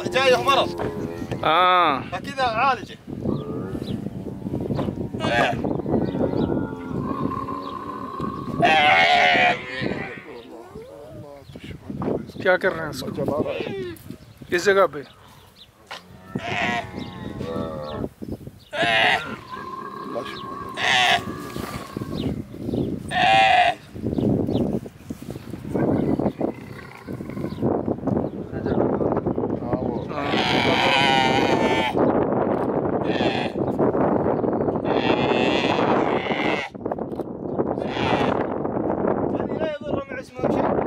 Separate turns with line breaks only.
هذا جايه مرض. فكذا عالجه.
क्या कर रहे हैं इसको? किस जगह पे?
لا يضر مع اسمه شيء.